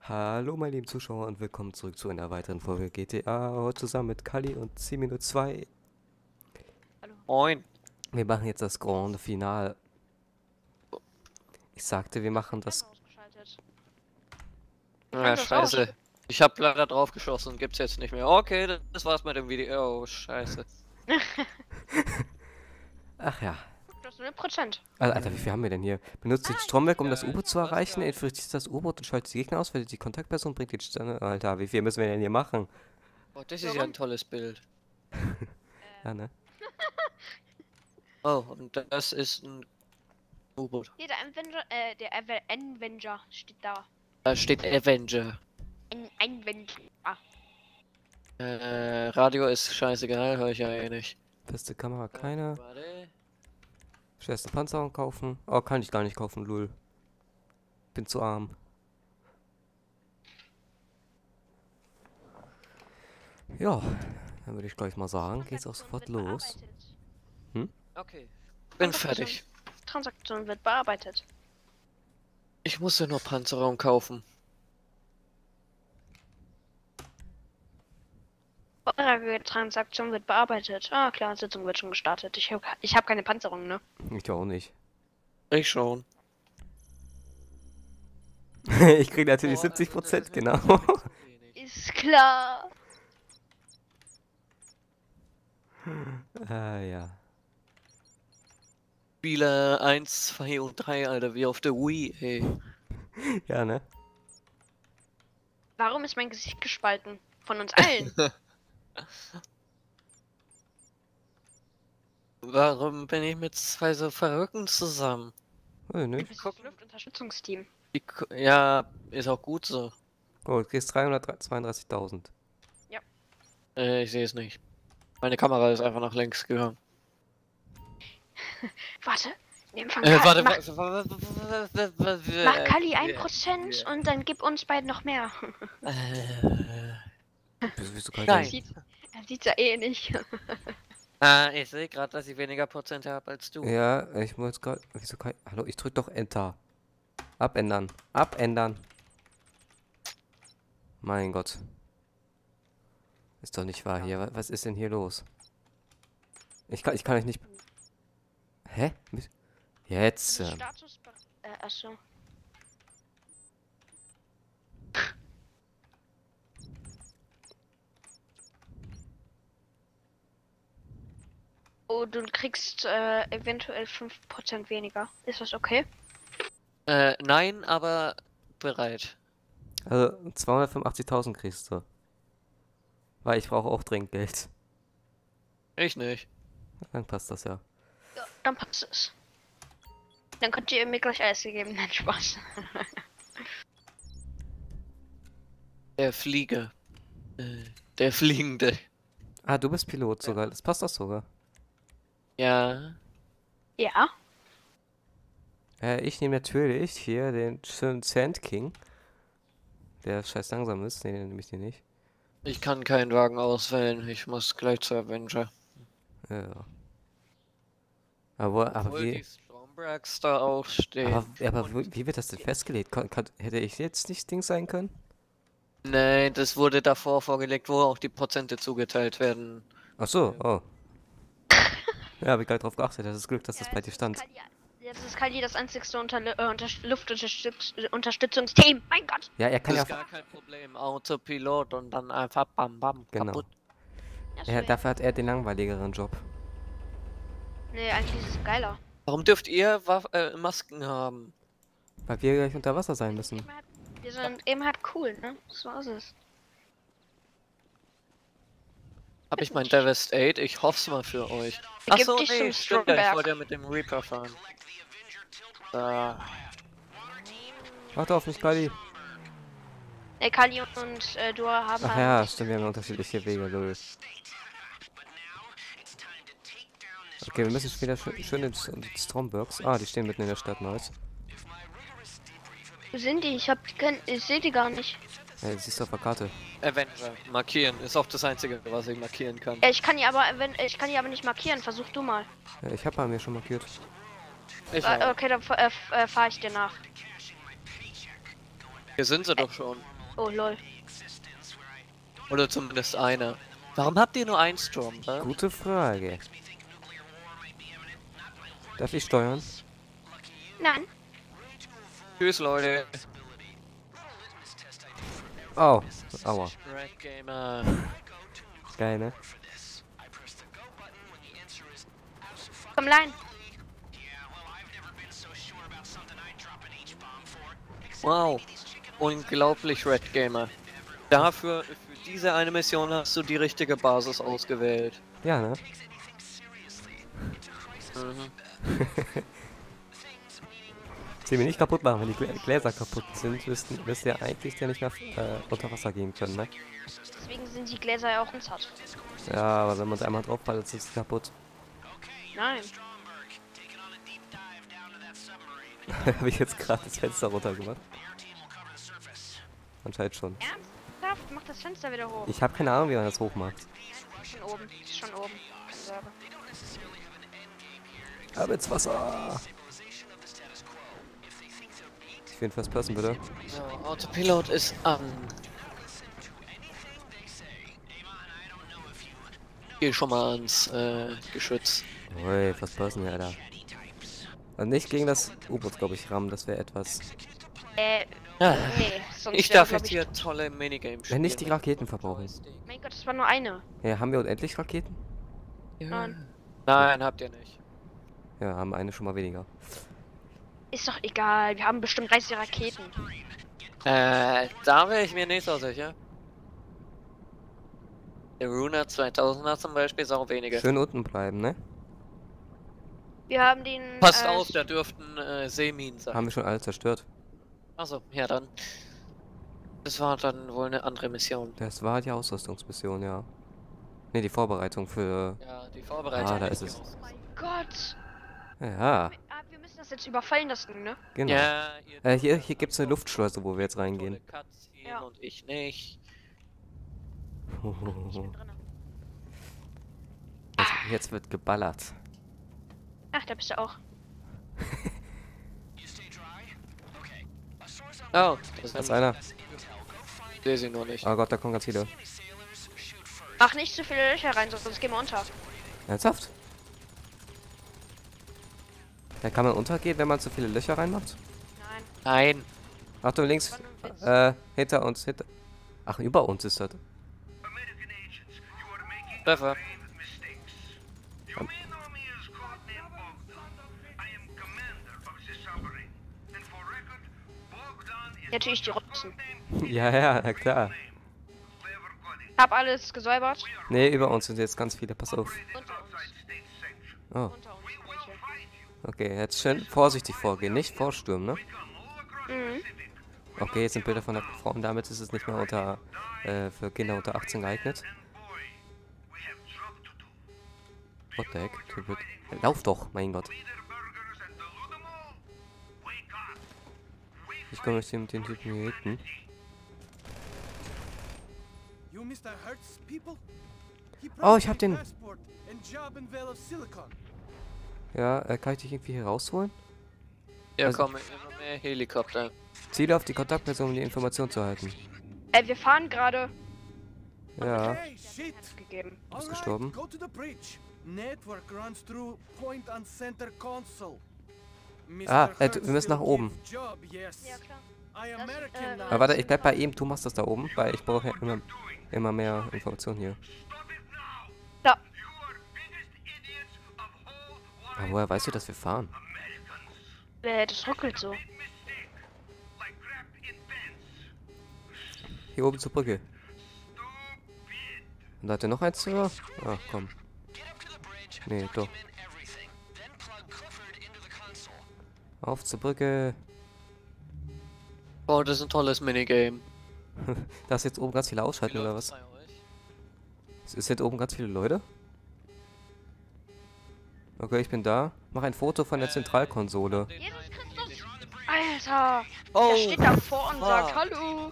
Hallo meine lieben Zuschauer und willkommen zurück zu einer weiteren Folge GTA. Heute zusammen mit Kali und Minute 2. Hallo. Moin. Wir machen jetzt das Grand Finale. Ich sagte, wir machen das... Ausgeschaltet. Ja, scheiße. Ich hab leider drauf geschossen, gibt's jetzt nicht mehr. Okay, das war's mit dem Video. Oh, scheiße. Ach ja. Das ist 100%. Alter, wie viel haben wir denn hier? Benutzt den Stromberg, um das U-Boot zu erreichen, infiltriert das U-Boot und schaltet die Gegner aus, wählt die Kontaktperson, bringt den Sterne... Alter, wie viel müssen wir denn hier machen? Oh, das ist ja ein tolles Bild. Ja, ne? Oh, und das ist ein U-Boot. Hier, der Avenger steht da. Da steht Avenger. Ein Avenger. Radio ist scheißegal, höre ich ja eh nicht. Beste Kamera, keine. Warte. Schwerste Panzerung kaufen. Oh, kann ich gar nicht kaufen, lul. Bin zu arm. Ja, dann würde ich gleich mal sagen, geht's auch sofort los. Okay. Bin fertig. Transaktion wird bearbeitet. Ich muss ja nur Panzerung kaufen. Eure Transaktion wird bearbeitet. Ah, klar, Sitzung wird schon gestartet. Ich hab keine Panzerung, ne? Ich auch nicht. Ich schon. Ich krieg natürlich 70%, genau. Ist klar. Ja. Spieler 1, 2 und 3, Alter, wie auf der Wii, ey. Ja, ne? Warum ist mein Gesicht gespalten? Von uns allen. Warum bin ich mit zwei so Verrückten zusammen? Ne? Das ist das Luftunterstützungsteam. Ja, ist auch gut so. Oh, du kriegst 332.000. Ich sehe es nicht. Meine Kamera ist einfach nach links gegangen. Warte. Warte, Mach Kali 1% und dann gib uns beiden noch mehr. Wieso kann Nein. ich Er sieht's ja eh nicht. Ich sehe gerade, dass ich weniger Prozente habe als du. Ja, ich muss gerade. Wieso kann ich. Hallo, ich drück doch Enter. Abändern. Abändern. Mein Gott. Ist doch nicht wahr hier. Was ist denn hier los? Ich kann euch nicht. Hä? Jetzt. Status. Achso. Oh, du kriegst eventuell 5% weniger. Ist das okay? Nein, aber bereit. Also 285.000 kriegst du. Weil ich brauche auch dringend Geld. Ich nicht. Dann passt das ja. Ja, dann passt es. Dann könnt ihr mir gleich alles geben. Nein, Spaß. Der Flieger. Der Fliegende. Ah, du bist Pilot sogar. Das passt doch sogar. Ja. Ja. Ich nehme natürlich hier den schönen Sand King. Der scheiß langsam ist. Nee, den nehme ich den nicht. Ich kann keinen Wagen auswählen. Ich muss gleich zur Avenger. Ja. Aber Obwohl wie. die Strombergs da auch stehen. Aber wie wird das denn festgelegt? Hätte ich jetzt nicht Ding sein können? Nein, das wurde davor vorgelegt, wo auch die Prozente zugeteilt werden. Ach so, oh. Ja, hab ich gar nicht drauf geachtet. Das ist Glück, dass das bei dir stand. Jetzt ist Kali das einzigste Luftunterstützungsteam. Mein Gott. Ja, er kann Das ja. ist gar kein Problem. Autopilot und dann einfach bam bam Genau. kaputt. Dafür hat er den langweiligeren Job. Nee, eigentlich ist es geiler. Warum dürft ihr Masken haben? Weil wir gleich unter Wasser sein müssen. Wir sind eben halt cool, ne? So ist es. Hab ich mein Devastate? Ich hoff's mal für euch. Begib Achso, dich nee, zum stimmt ja, ich Stromberg. wollte ja mit dem Reaper fahren. Warte auf mich, Kali. Kali und du haben Ach halt- ja, stimmt, wir haben unterschiedliche Wege, lol. Okay, wir müssen später schön in die Strombergs. Ah, die stehen mitten in der Stadt, nice. Wo sind die? Ich sehe die gar nicht. Ja, das siehst du auf der Karte. Avenger, markieren. Ist auch das einzige, was ich markieren kann. Ich kann die aber nicht markieren. Versuch du mal. Ja, ich habe bei mir schon markiert. Ich auch. Okay, dann fahre ich dir nach. Hier sind sie doch schon. Oh lol. Oder zumindest einer. Warum habt ihr nur einen Sturm? Gute Frage. Darf ich steuern? Nein. Tschüss, Leute. Oh, aua. Red Gamer. Geil, ne? Komm rein. Wow. Unglaublich, Red Gamer. Dafür, für diese eine Mission hast du die richtige Basis ausgewählt. Ja, ne? Mhm. Sie mir nicht kaputt machen, wenn die Gläser kaputt sind, wisst ihr eigentlich der nicht mehr unter Wasser gehen können, ne? Deswegen sind die Gläser ja auch ins Hart. Ja, aber wenn man es einmal drauf fällt, ist es kaputt. Nein. Habe ich jetzt gerade das Fenster runtergemacht? Anscheinend schon. Ernsthaft? Mach das Fenster wieder hoch. Ich habe keine Ahnung, wie man das hochmacht. Schon oben. Ist schon oben. Keine Sorge. Aber ins Wasser! Ich will einen First Person, bitte. So, Autopilot ist an. Geh schon mal ans Geschütz. Ui, First Person, ja, Alter. Und nicht gegen das U-Boot, glaube ich, rammen, das wäre etwas... Nee, sonst Ich wäre, darf glaub jetzt hier tolle Minigames spielen. Wenn nicht die Raketen verbrauchen. Mein Gott, das war nur eine. Ja, haben wir unendlich Raketen? Nein. Nein, habt ihr nicht. Ja, haben eine schon mal weniger. Ist doch egal. Wir haben bestimmt 30 Raketen. Da wäre ich mir nicht so sicher. Der Runa 2000er zum Beispiel ist auch weniger. Schön unten bleiben, ne? Wir haben den. Passt auf, da dürften Seeminen sein. Haben wir schon alle zerstört. Achso, ja dann. Das war dann wohl eine andere Mission. Das war die Ausrüstungsmission, ja. Ne, die Vorbereitung für... Ja, die Vorbereitung. Ah, da ist es. Oh mein Gott. Ja, Wir müssen das jetzt überfallen, das Ding, ne? genau. Ja, ihr Hier gibt's eine Luftschleuse, wo wir jetzt reingehen. tolle Cutscene Ja. und ich nicht. Ich bin drin. Jetzt wird geballert. Ach, da bist du auch. Oh, das Da ist einer. Ich sehe sie nur nicht. Oh Gott, da kommen ganz viele. Mach nicht zu viele Löcher rein, sonst gehen wir unter. Ernsthaft? Da kann man untergehen, wenn man zu viele Löcher reinmacht? Nein. Nein. Achtung, links. Das war nur ein Witz. Hinter uns, hinter... Ach, über uns ist das. Treffer. Natürlich die Russen. Ja, ja, na klar. Hab alles gesäubert. Nee, über uns sind jetzt ganz viele, pass auf. Unter uns. Oh, Unter uns. Welche? okay, jetzt schön vorsichtig vorgehen, nicht vorstürmen, ne? Mhm. Okay, jetzt sind Bilder von der Frau und damit ist es nicht mehr unter, für Kinder unter 18 geeignet. What the heck? Lauf doch, mein Gott. Ich komme mit dem Typen hier hinten. Oh, ich hab den... Ja, kann ich dich irgendwie hier rausholen? Ja, Also- kommen immer mehr Helikopter. Ziele auf die Kontaktperson, um die Information zu erhalten. Wir fahren gerade. Ja, Gegeben. du bist gestorben. Wir müssen nach oben. Ja, klar. Aber warte, ich bleib bei ihm, du machst das da oben, weil ich brauche ja immer mehr Informationen hier. Da. Aber woher weißt du, dass wir fahren? Das ruckelt so. Hier oben zur Brücke. Und da hat er noch eins sogar? Ah, komm. Nee, doch. Auf zur Brücke. Oh, das ist ein tolles Minigame. Da ist jetzt oben ganz viele ausschalten, oder was? Ist jetzt oben ganz viele Leute? Okay, ich bin da. Mach ein Foto von der Zentralkonsole. Jesus Christus! Alter! Oh, Der steht da vor und sagt fuck. Hallo!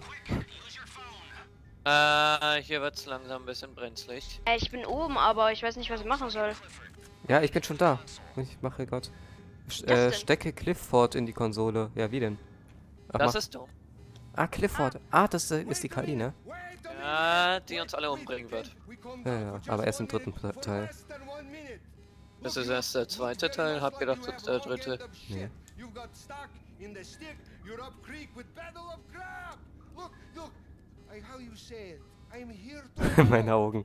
Hier wird's langsam ein bisschen brenzlig. Ich bin oben, aber ich weiß nicht, was ich machen soll. Ja, ich bin schon da. Ich mache gerade. denn? Stecke Clifford in die Konsole. Ja, wie denn? Ach, Das ist dumm. Ah, Clifford. Ah, das ist die KI, ne? Ja, die uns alle umbringen wird. Ja, aber erst im dritten Teil. Das ist erst der zweite Teil, hab gedacht, das ist der dritte. Nee. Meine Augen.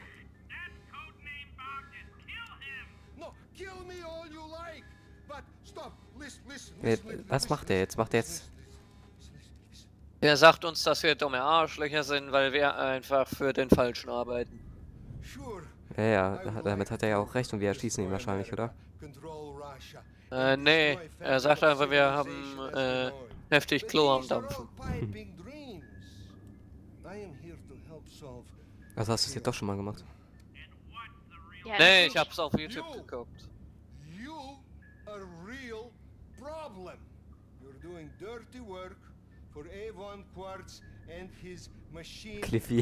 Was macht der jetzt? Macht der jetzt... Er sagt uns, dass wir dumme Arschlöcher sind, weil wir einfach für den Falschen arbeiten. Ja, damit hat er ja auch recht und wir erschießen ihn wahrscheinlich, oder? Nee, er sagt einfach, wir haben heftig Klo am Dampfen. Also hast du es jetzt doch schon mal gemacht? Ja, Nee, das ich hab's auf YouTube geguckt. Cliffy.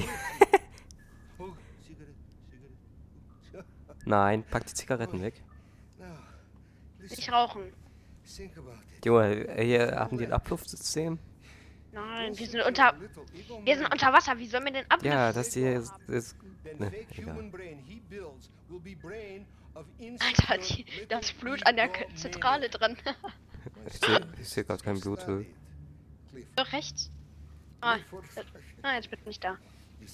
Nein, pack die Zigaretten weg. nicht rauchen. Junge, hier haben die ein Abluftsystem? Nein, wir sind unter Wasser. Wie sollen wir denn ab? Ja, das hier ist ne, egal. Alter, das Blut an der Zentrale dran. Ich sehe gerade kein Blut. Doch, rechts. Ah, jetzt bin ich da.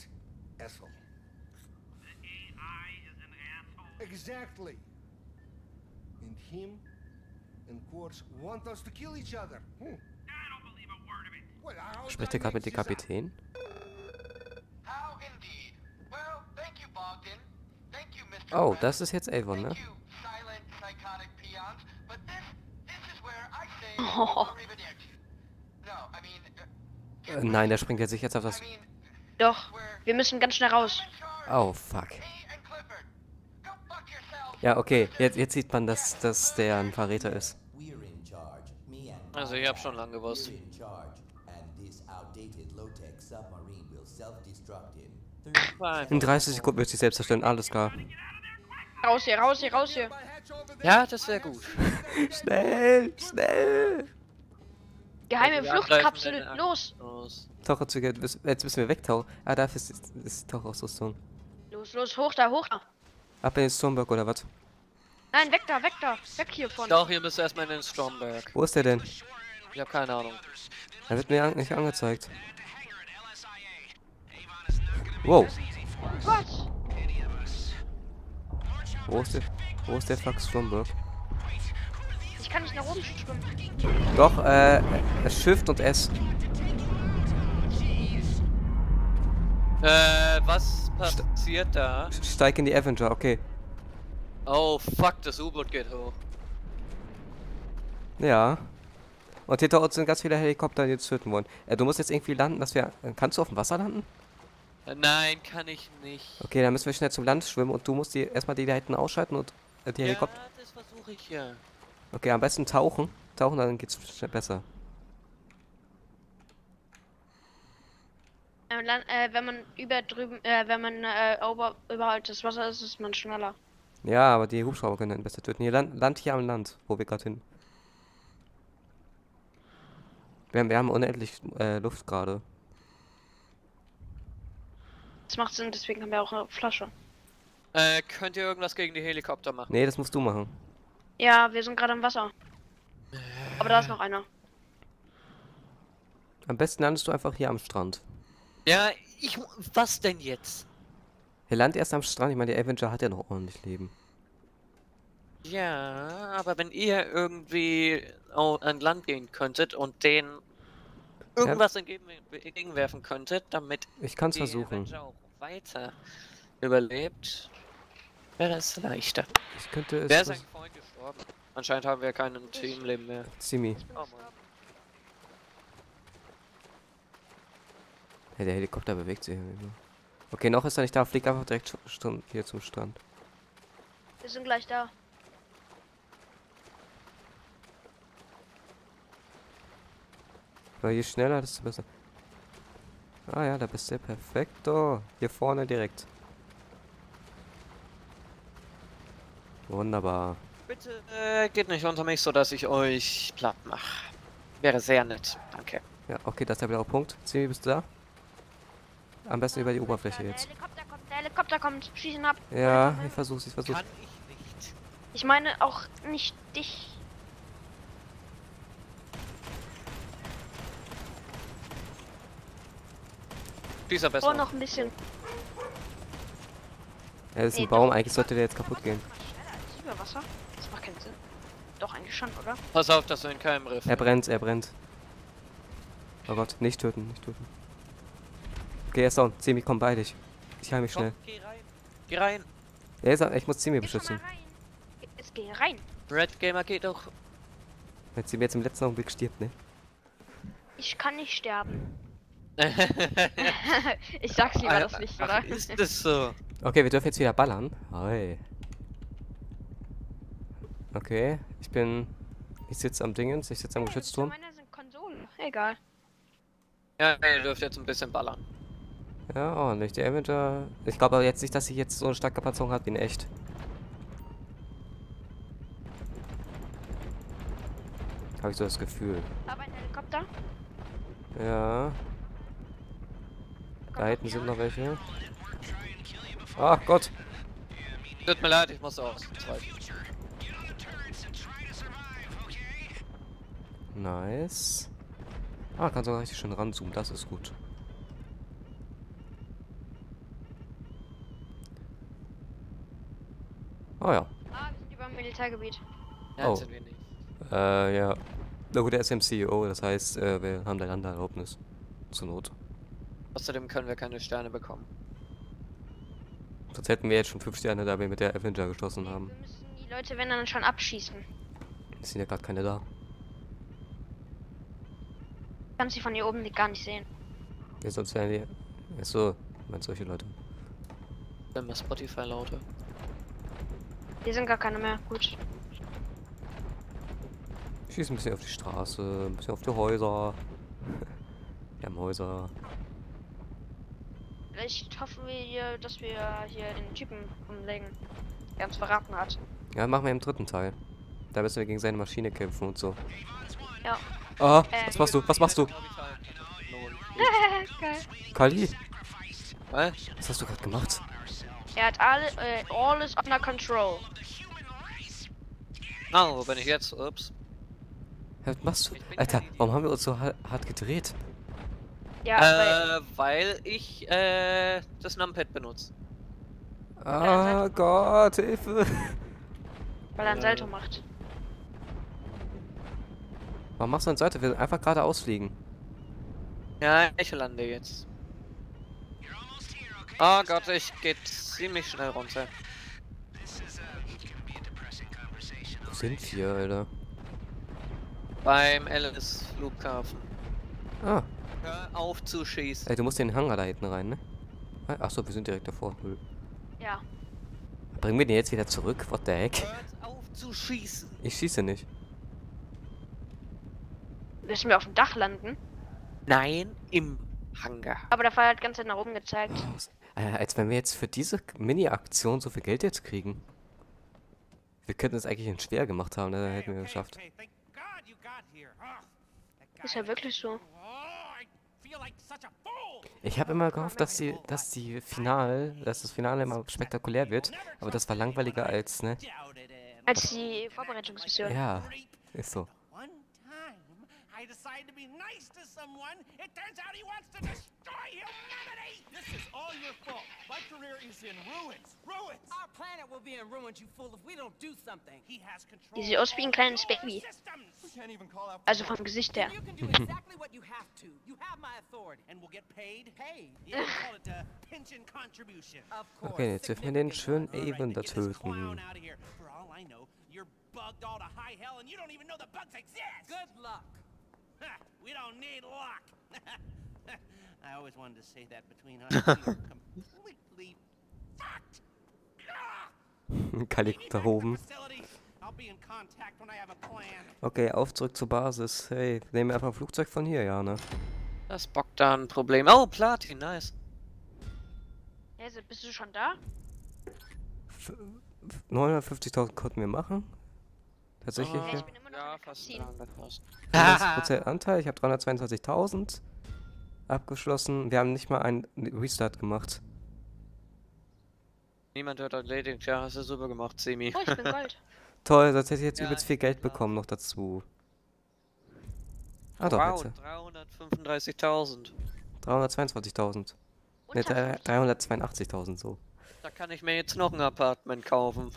Exactly. And him and Quartz want us to kill each other. I don't believe a word of it. Well, Spricht ihr gerade mit dem Kapitän? How indeed. Well, thank you, Bogdan. Thank you, Mr. Oh, President. das ist jetzt Avon, ne? Thank you, silent, psychotic peons. But this is where I say Oh. arrivederci. No, I mean, Nein, der springt jetzt sich jetzt auf das... I mean, Doch, wir müssen ganz schnell raus. Oh, fuck. me and Clifford. Go fuck yourself. Ja, okay, jetzt sieht man, dass der ein Verräter ist. We're in charge. Me and Also ich hab schon lange gewusst. we're in charge. And this outdated low-tech submarine will self-destruct in 30 In 30 Sekunden wird sich selbst zerstören, alles klar. Raus hier, raus hier, raus hier. Ja, das wäre gut. Schnell, schnell! Geheime Wir Fluchtkapsel, angreifen den los. Los. Taucherzüge, jetzt müssen wir wegtauchen. Ah, dafür ist Tauchausrüstung. Los, los, hoch da, hoch da. Ab in den Stormberg oder was? Nein, weg da, weg da. Weg hiervon. Doch, ihr müsst erstmal in den Stromberg. Wo ist der denn? Ich habe keine Ahnung. Er wird mir nicht angezeigt. Wow, Was? wo ist der fuck Stormberg? Ich kann nicht nach oben schwimmen. Doch, Shift und S. Was passiert da? Steig in die Avenger, okay. Oh, fuck, das U-Boot geht hoch. Ja. Und hinter uns sind ganz viele Helikopter, die uns töten wollen. Du musst jetzt irgendwie landen, dass wir... Kannst du auf dem Wasser landen? Nein, kann ich nicht. Okay, dann müssen wir schnell zum Land schwimmen und du musst erstmal die da hinten ausschalten und die Helikopter... Ja, das versuche ich ja. Okay, am besten tauchen. Tauchen, dann geht's schnell besser. Wenn man überall das Wasser ist, ist man schneller. Ja, aber die Hubschrauber können dann besser töten. Hier, Land hier am Land, wo wir gerade hin. Wir haben unendlich Luft gerade. Das macht Sinn, deswegen haben wir auch eine Flasche. Könnt ihr irgendwas gegen die Helikopter machen? Nee, das musst du machen. Ja, wir sind gerade im Wasser. Aber da ist noch einer. Am besten landest du einfach hier am Strand. Ja, was denn jetzt? Hier land erst am Strand. Ich meine, der Avenger hat ja noch ordentlich Leben. Ja, aber wenn ihr irgendwie an Land gehen könntet und denen irgendwas entgegenwerfen könntet, damit Ich kann's die versuchen. Avenger auch weiter überlebt, wäre es leichter. Ich könnte Wer es... ist ein Freund gestorben? Anscheinend haben wir kein Teamleben mehr. Simi. Oh Mann. Ja, der Helikopter bewegt sich irgendwie. Okay, noch ist er nicht da. Flieg einfach direkt hier zum Strand. Wir sind gleich da. Weil je schneller, desto besser. Ah ja, da bist du perfekto. Hier vorne direkt. Wunderbar. Bitte geht nicht unter mich, sodass ich euch platt mache. Wäre sehr nett. Danke. Ja, okay, das ist der blaue Punkt. Ziemi, bist du da? Am besten über die Oberfläche jetzt. Der Helikopter kommt, schieß ihn ab. Ja, ich versuch's. Kann ich nicht. Ich meine auch nicht dich. Dieser besser. Oh, noch ein bisschen. Ja, das ist Nee, ein Baum, doch. eigentlich sollte der jetzt kaputt gehen. Schneller als über Wasser? Das macht keinen Sinn. Doch, eigentlich schon, oder? Pass auf, dass du in keinem Riff. Er brennt. Oh Gott, nicht töten. Okay, er ist down. Ziemi, komm bei dich. Ich heil mich schnell. Komm, geh rein. Geh rein. Er ist, ich muss Ziemi Geh schon beschützen. mal rein. Jetzt geh rein. Red Gamer geht doch. Wenn Ziemi jetzt im letzten Augenblick stirbt, ne? Ich kann nicht sterben. Ich sag's lieber das nicht, oder? Ach, ist das so? Okay, wir dürfen jetzt wieder ballern. Hey. Okay, ich sitze am Dingens, ich sitze am Geschützturm. Meine sind Konsolen. Egal. Ja, ihr dürft jetzt ein bisschen ballern. Ja, ordentlich. Der Avenger. Ich glaube aber jetzt nicht, dass sie jetzt so eine starke Panzerung hat wie in echt. Habe ich so das Gefühl. Aber ein Helikopter. Ja. Da hinten sind noch welche. Ach Gott. Tut mir leid, ich muss aus. Nice. Ah, kann sogar richtig schön ranzoomen, das ist gut. Oh ja. Ah, wir sind über dem Militärgebiet. Ja, Oh. sind wir nicht. Ja. Na gut, der ist CEO, das heißt, wir haben der Landeerlaubnis. Zur Not. Außerdem können wir keine Sterne bekommen. Sonst hätten wir jetzt schon 5 Sterne, da wir mit der Avenger geschossen haben. Wir müssen die Leute, wenn dann schon abschießen. Es sind ja gerade keine da. Kannst sie von hier oben gar nicht sehen. Ja, sonst wären die. Achso, meinst solche Leute. Wenn wir Spotify lauter. Hier sind gar keine mehr. Gut. Ich schieße ein bisschen auf die Straße, ein bisschen auf die Häuser. Wir haben Häuser. Vielleicht hoffen wir hier, dass wir hier den Typen umlegen, der uns verraten hat. Ja, machen wir im dritten Teil. Da müssen wir gegen seine Maschine kämpfen und so. Ja. Ah, was machst du? Was machst du? Geil. Kali, Was? was hast du gerade gemacht? Er hat all is under control. Ah, wo bin ich jetzt? Ups. Was machst du? Ich bin Alter, kein warum haben wir uns so hart gedreht? Ja, Weil ich, das Numpad benutze. Ah Gott, Hilfe! weil er ein Salto macht. Warum machst du eine Seite? Wir sind einfach geradeaus fliegen. Ja, ich lande jetzt. Oh Gott, ich gehe ziemlich schnell runter. Wo sind wir, Alter? Beim Alice Flughafen. Ah, Hör auf zu schießen. ey, du musst in den Hangar da hinten rein, ne? Achso, wir sind direkt davor. Null. Ja. Bringen wir den jetzt wieder zurück? What the heck? Hört auf zu schießen. Ich schieße nicht. Müssen wir auf dem Dach landen? Nein, im Hangar. Aber der Fall hat ganz nach oben gezeigt. Als wenn wir jetzt für diese Mini-Aktion so viel Geld jetzt kriegen. Wir könnten es eigentlich in schwer gemacht haben, ne? Dann hätten wir es geschafft. Ist ja wirklich so. Ich habe immer gehofft, dass das Finale immer spektakulär wird, aber das war langweiliger als, ne? Als die Vorbereitungsmission. Ja, ist so. One time, I decided to be nice to someone. It turns out he wants to destroy humanity. This is all your fault. My career is in ruins. Ruins. Our planet will be in ruins, you fool, if we don't do something. He has control. Die sieht aus wie ein kleines Baby. Systems. We can't even call out. Also vom Gesicht her. You can do exactly what you have to. You have my authority. And we'll get paid. Paid. Yeah, we call it a pension contribution. Of course. Okay, jetzt dürfen wir den schön All right, eben da then get this clown töten. out of here. For all I know, you're bugged all to high hell, and you don't even know the bugs exist. Good luck. Ha, we don't need luck. I always wanted to say that between us. We are completely fucked. Kali da oben. Facility. I'll be in contact when I have a plan. Okay, auf zurück zur Basis. Hey, nehmen wir einfach ein Flugzeug von hier, ja, ne? Das bockt da ein Problem. Oh, Platin, nice. Also, bist du schon da? 950.000 konnten wir machen. Tatsächlich. Ah. Ja, Ja. ich bin immer noch Ja, eine fast Cutscene. angepasst. 90% Anteil, ich habe 322.000 abgeschlossen. Wir haben nicht mal einen Restart gemacht. Niemand hat erledigt. Ja, hast du super gemacht, Semi. Oh, ich bin Gold. Toll, sonst hätte ich jetzt Ja, übelst viel Geld klar. bekommen noch dazu. Ah doch, Wow, jetzt. 335.000. 322.000. Ne, Unter 50. 382.000 so. Da kann ich mir jetzt noch ein Apartment kaufen.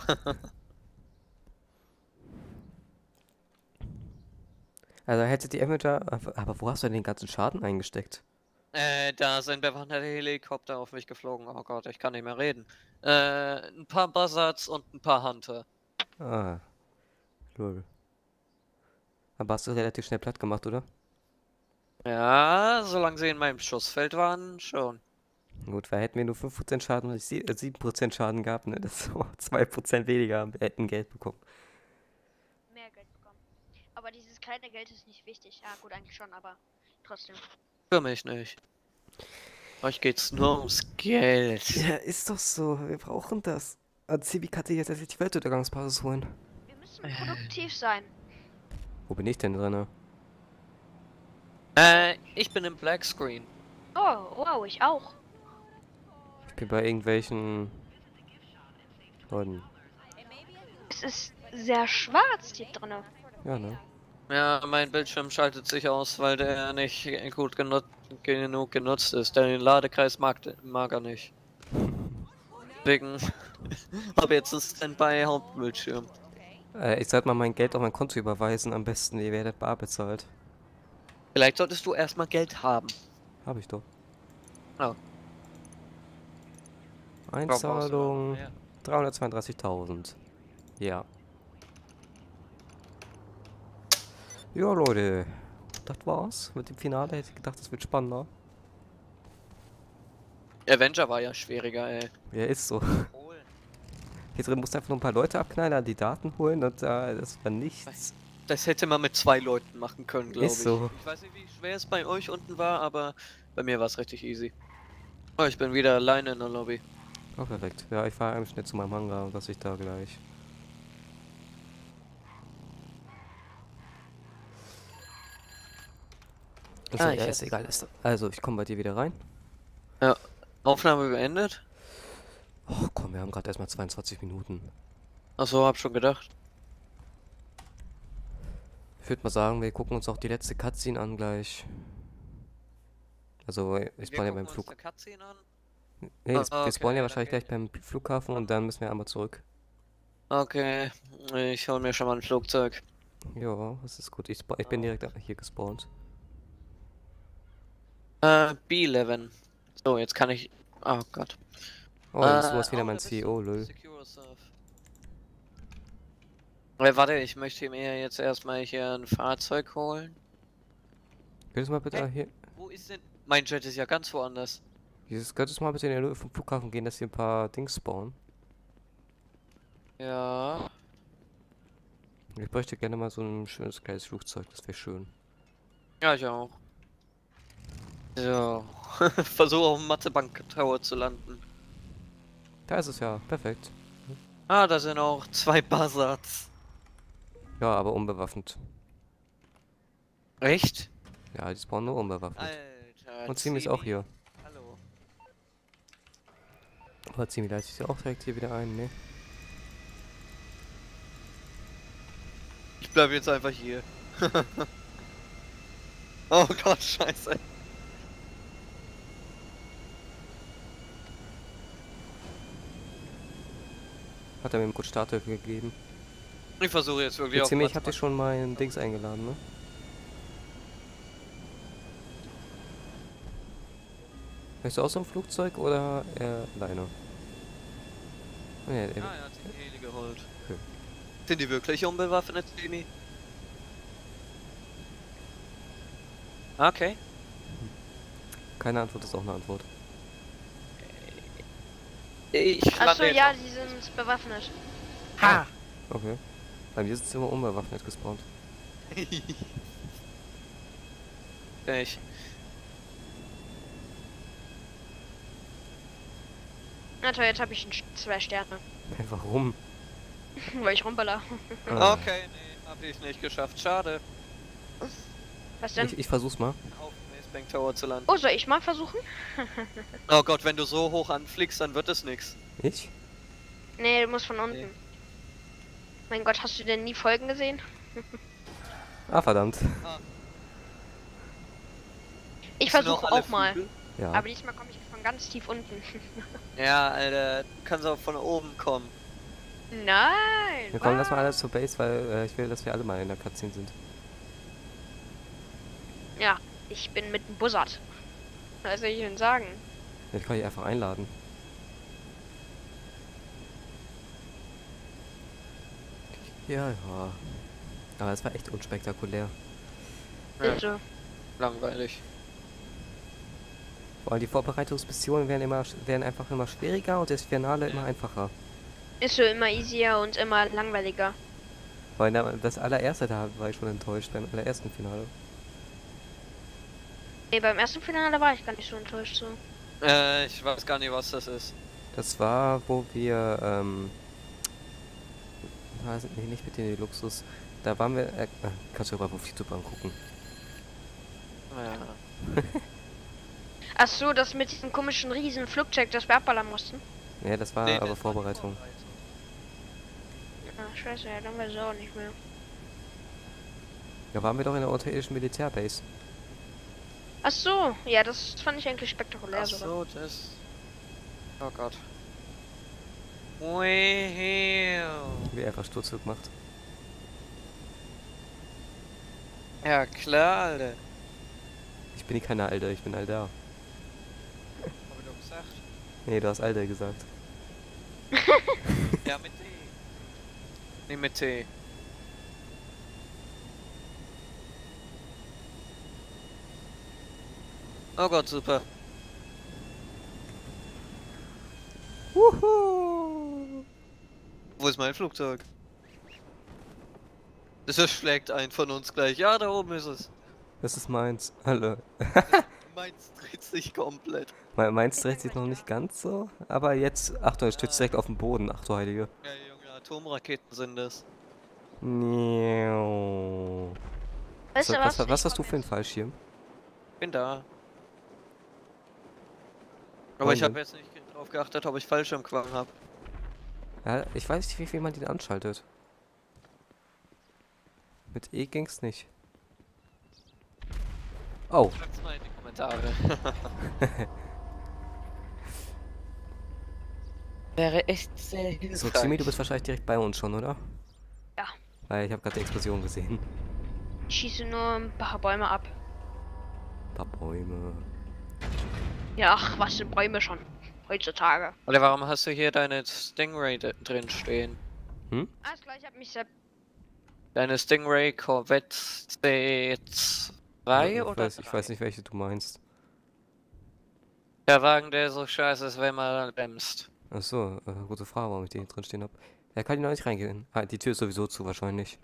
Also hätte die Amateur. Aber wo hast du denn den ganzen Schaden eingesteckt? Da sind bewanderte Helikopter auf mich geflogen. Oh Gott, ich kann nicht mehr reden. Ein paar Buzzards und ein paar Hunter. Ah. Lol. Aber hast du relativ schnell platt gemacht, oder? Ja, solange sie in meinem Schussfeld waren, schon. Gut, weil hätten wir nur 5% Schaden und ich 7% Schaden gehabt, ne? Das ist so 2% weniger hätten Geld bekommen. Mehr Geld bekommen. Aber dieses kleine Geld ist nicht wichtig. Ja, gut, eigentlich schon, aber trotzdem. Für mich nicht. Euch geht's nur ums Geld. Ja, ist doch so. Wir brauchen das. Civi kann sich jetzt erst die Weltuntergangsbasis holen. Wir müssen produktiv sein. Wo bin ich denn drin? Ich bin im Blackscreen. Oh, wow, ich auch. Ich bin bei irgendwelchen Leuten. Es ist sehr schwarz hier drinne. Ja, ne? Ja, mein Bildschirm schaltet sich aus, weil der nicht gut genug genutzt ist. Den Ladekreis mag er nicht. Deswegen habe jetzt einen Standby-Hauptbildschirm. Ich sollte mal mein Geld auf mein Konto überweisen. Am besten, ihr werdet bar bezahlt. Vielleicht solltest du erstmal Geld haben. Habe ich doch. Oh. Einzahlung Ja. 332.000. Ja. Ja, Leute. Das war's mit dem Finale. Hätte ich gedacht, das wird spannender. Avenger war ja schwieriger, ey. Ja, ist so. Hier drin musst du einfach nur ein paar Leute abknallen, die Daten holen und das war nichts. Das hätte man mit 2 Leuten machen können, glaube ich. Ist so. Ich weiß nicht, wie schwer es bei euch unten war, aber bei mir war es richtig easy. Oh, ich bin wieder alleine in der Lobby. Oh, perfekt. Ja, ich fahre schnell zu meinem Hangar und lasse ich da gleich. Also, ich ja, ist hätte- egal. Also, ich komme bei dir wieder rein. Ja. Aufnahme beendet? Oh, komm, wir haben gerade erstmal 22 Minuten. Achso, hab schon gedacht. Ich würde mal sagen, wir gucken uns auch die letzte Cutscene an gleich. Also, ich spawn ja beim Flug. Eine Cutscene an? Nee, wir okay, spawnen ja dann wahrscheinlich gleich geht- beim Flughafen und dann müssen wir einmal zurück. Okay, ich hol mir schon mal ein Flugzeug. Ja, das ist gut. Ich bin direkt hier gespawnt. B11. So, jetzt kann ich... Oh Gott. Oh, jetzt ist wieder da mein bist CEO, du. lol. Secure Surf. Warte, ich möchte mir jetzt erstmal hier ein Fahrzeug holen. Könntest du mal bitte Hey. hier... Wo ist denn... Mein Jet ist ja ganz woanders. Könntest du mal bitte in den vom Flughafen gehen, dass hier ein paar Dings spawnen? Ja. Ich bräuchte gerne mal so ein schönes kleines Flugzeug, das wäre schön. Ja, ich auch. So. Versuche auf dem Mathebank Tower zu landen. Da ist es ja, perfekt. Ah, da sind auch 2 Buzzards. Ja, aber unbewaffnet. Echt? Ja, die spawnen nur unbewaffnet. Alter. Und Zimi ist auch Zimi. hier. Hallo. Aber Zimi leitet sich auch direkt hier wieder ein, ne? Ich bleib jetzt einfach hier. Oh Gott, scheiße. Hat er mir einen guten Starthilfe gegeben. Ich versuche jetzt wirklich Jetzt, auf Zimi, ich hab dir Mathebank. schon mein Dings eingeladen, ne? Möchtest du auch so ein Flugzeug oder alleine? Oh, ja, Ah, er hat sich die Heli geholt. Okay. Sind die wirklich unbewaffnet, Zimi? Okay. keine Antwort ist auch eine Antwort. Ich Achso, lande jetzt ja, auf- die sind bewaffnet. Ha! Okay. Bei mir sind sie immer unbewaffnet gespawnt. Ich. Na toll, jetzt habe ich 2 Sterne. Warum? Weil ich rumballer. Ah. Okay, nee, hab ich nicht geschafft. Schade. Was denn? Ich versuch's mal. Auf dem Maze Bank Tower zu landen. Oh, soll ich mal versuchen? Oh Gott, wenn du so hoch anfliegst, dann wird es nix. Ich? Nee, du musst von unten. Nee. Mein Gott, hast du denn nie Folgen gesehen? Ah, verdammt. Ich Hast du noch versuche alle auch mal. Flügel? Ja. Aber diesmal komme ich von ganz tief unten. Ja, Alter, du kannst auch von oben kommen. Nein! Wir kommen, was? lass mal alles zur Base, weil ich will, dass wir alle mal in der Cutscene sind. Ja, ich bin mit dem Buzzard. Was soll ich denn sagen? Ich kann dich einfach einladen. Ja, ja. Aber es war echt unspektakulär. Ja. Also, Langweilig. Vor allem die Vorbereitungsmissionen werden einfach immer schwieriger und das Finale immer einfacher. ist so immer easier und immer langweiliger. Weil das allererste, da war ich schon enttäuscht, beim allerersten Finale. Nee, beim ersten Finale war ich gar nicht so enttäuscht so. Ich weiß gar nicht, was das ist. Das war, wo wir, nee, nicht mit den Luxus. Da waren wir, kannst du aber auf YouTube angucken. Ja. Ach so, das mit diesem komischen riesen Flugzeug, das wir abballern mussten. Ja, das war Nee, aber das Vorbereitung. Ah, scheiße, ja, dann weiß ich auch nicht mehr. Da waren wir doch in der unterirdischen Militärbase. Ach so, ja, das fand ich eigentlich spektakulär Ach sogar. so, das... Oh Gott. Wow. Wie einfach Sturzflug macht. Ja, klar, Alter. Ich bin keiner Alter, ich bin Alter. Hab ich doch gesagt. Nee, du hast Alter gesagt. Ja, mit T. Nee, mit T. Oh Gott, super. Wuhu! Wo ist mein Flugzeug? Das schlägt ein von uns gleich. Ja, da oben ist es. Das ist meins. Hallo. Meins dreht sich komplett. Meins dreht sich noch nicht ganz so, aber jetzt, Achtung, es stützt direkt auf den Boden, ach du Heilige. Ja, Junge, Atomraketen sind das. Niau. Weißt du Was was? was Ich hast du komm für einen jetzt. Fallschirm? Bin da. Aber ich Wann habe jetzt nicht drauf geachtet, ob ich Fallschirmqualm habe. Ja, ich weiß nicht, wie viel man den anschaltet. Mit E ging's nicht. Oh, Schreibt's mal in die Kommentare. Wäre echt sehr hilfreich. so Ximi, du bist wahrscheinlich direkt bei uns schon, oder? Ja. Weil ich habe gerade die Explosion gesehen. Ich schieße nur ein paar Bäume ab. Ein paar Bäume. Ja, ach, was sind Bäume schon? Heutzutage. Oder warum hast du hier deine Stingray drin stehen? Alles klar, ich hab mich selbst. Deine Stingray Corvette C2 oder? Ich weiß nicht, welche du meinst. Der Wagen, der so scheiße ist, wenn man bremst. Achso, gute Frage, warum ich den hier drin stehen hab. Er kann hier noch nicht reingehen. Ah, die Tür ist sowieso zu wahrscheinlich.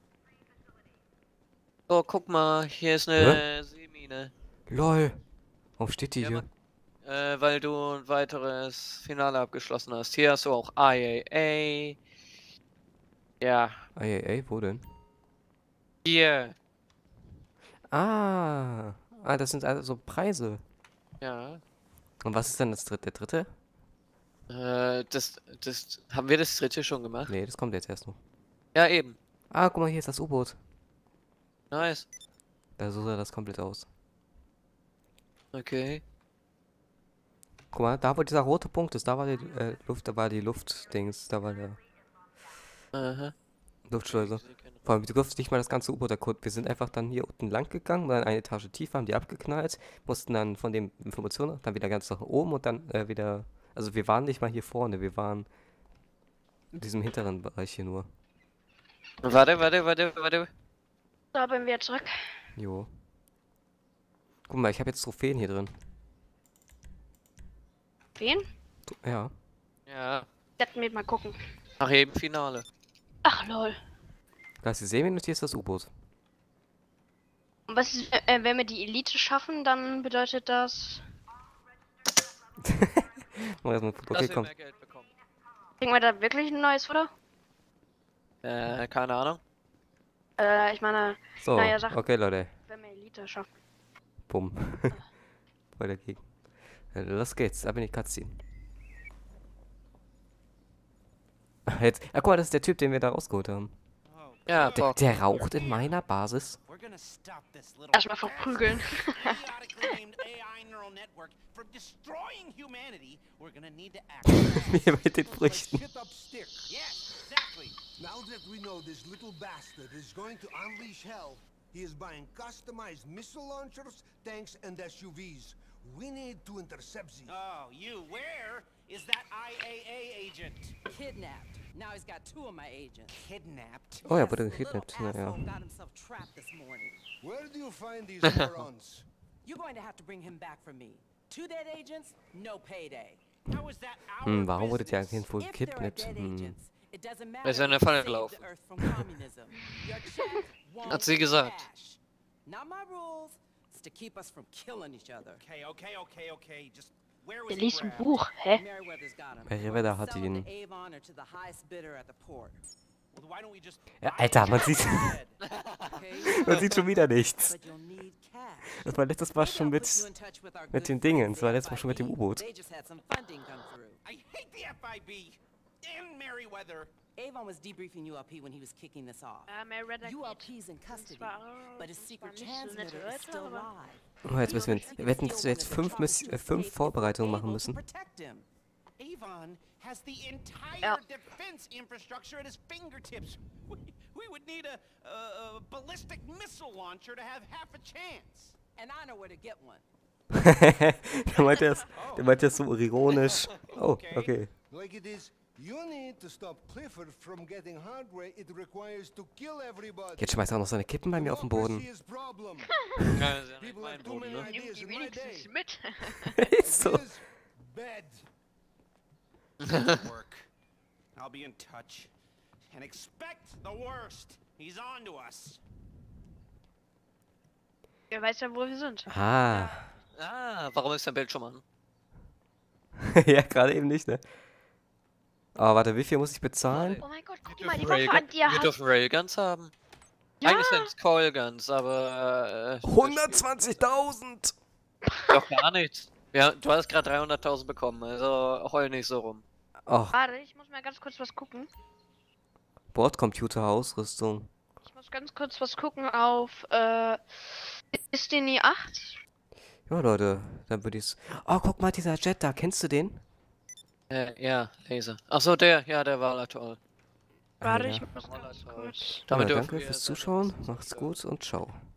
Oh, guck mal, hier ist eine Seemine. LOL! Warum steht die Ja, hier? Weil du ein weiteres Finale abgeschlossen hast. Hier hast du auch IAA. Ja, Ey, wo denn? hier. Ah, das sind also Preise. Ja. Und was ist denn der dritte? Haben wir das dritte schon gemacht? Nee, das kommt jetzt erst noch. Ja, eben. Ah, guck mal, hier ist das U-Boot. Nice. So sah das komplett aus. Okay. Guck mal, da wo dieser rote Punkt ist, da war die Luftdings, da war der Aha. Luftschleuse. Vor allem, du durftest nicht mal das ganze U-Boot erkunden. Wir sind einfach dann hier unten lang gegangen, dann eine Etage tiefer, haben die abgeknallt, mussten dann von den Informationen dann wieder ganz nach oben und dann wieder. Also wir waren nicht mal hier vorne, wir waren in diesem hinteren Bereich hier nur. Warte. Da bin wir zurück. Jo. Guck mal, ich habe jetzt Trophäen hier drin. Wen? Ja. Ja. Lass mich mal gucken. Nach jedem Finale. Ach lol. Da ist die Seemine und hier ist das U-Boot. Und was ist, wenn wir die Elite schaffen, dann bedeutet das. Mach erstmal ein Foto. Okay, Dass wir komm. mehr Geld bekommen. Kriegen wir da wirklich ein neues Futter? Keine Ahnung. Ich meine, So, naja, Sachen, okay, Leute. wenn wir Elite schaffen. Bumm. Voll dagegen. Los geht's, ab in die Cutscene. Jetzt, guck mal, das ist der Typ, den wir da rausgeholt haben. Oh, Ja, good. Bock. Der raucht in meiner Basis. We're gonna stop this little Erstmal verprügeln. idiotically named AI neural network from destroying humanity. We're gonna need to act. Wie mit den Früchten. Shit up stick. Yes, exactly. Now that we know this little bastard is going to unleash hell, he is buying customized missile launchers, tanks, and SUVs. We need to intercept these. Oh, you, where is that IAA agent? Kidnapped. Now he's got 2 of my agents. Kidnapped? Oh ja, Yes, wurde the gekidnappt. little Naja. asshole got himself trapped this morning. Where do you find these morons? You're going to have to bring him back for me. 2 dead agents, no payday. How is that our Warum wurde der business? eigentlich wohl If there are gekidnappt? dead agents, it doesn't matter ist in if der you Falle saved gelaufen. the Earth from communism. Your check won't Hat sie gesagt. cash. Not my rules. It's to keep us from killing each other. Okay. Just where was Der he liest ein grabbed? Buch, hä? Meriwether's got him. Meriwether hat Sell him ihn. to Avon or to the highest bidder at the port. Well, why don't we just Ja, buy Alter, it man sieht, instead? Okay? man sieht schon wieder nichts. But you'll need cash. Das war letztes Mal schon mit den Dingen. Das war letztes Mal schon mit dem U-Boot. They just had some funding come through. I hate the FIB and Merryweather. Avon was debriefing ULP when he was kicking this off. Ja, Red ULP's in custody, but his secret transmitter is still alive. Oh, jetzt müssen wir hätten jetzt 5 Vorbereitungen machen müssen. Avon has the entire Ja. defense infrastructure at his fingertips. We would need a ballistic missile launcher to have half a chance. And I know where to get one. Der meint das so ironisch. Oh, okay. Like it is, you need to stop Clifford from getting hardware it requires to kill everybody. Jetzt schmeißt er auch noch seine Kippen bei mir auf den Boden. Democracy is problem. Ja, ist ja nicht People mein have too Boden, many ne? Nimm ideas die in my wenigstens day. mit. Ist so. Ideas, bad. Work. I'll be in touch. And expect the worst. He's on to us. Wer weiß ja, wo wir sind. Ah. Warum ist der Bildschirm an? Ja, gerade eben nicht, ne? Aber warte, wie viel muss ich bezahlen? Oh mein Gott, guck Wir mal, die dürfen Waffe an dir wir hat. dürfen Railguns haben. Ja. Eigentlich sind es Coilguns, aber... 120.000! Doch gar nichts. Ja, du hast gerade 300.000 bekommen, also heul nicht so rum. Ach, Warte, ich muss mal ganz kurz was gucken. Bordcomputer, Ausrüstung. Ich muss ganz kurz was gucken auf Destiny 8. Ja, Leute, dann würde ich's. Oh, guck mal, dieser Jet da, kennst du den? Ja, Laser. Achso, der war toll. Warte, ja. ich muss ganz kurz. Ja, Damit dürfen danke wir fürs jetzt- Zuschauen, macht's gut und ciao.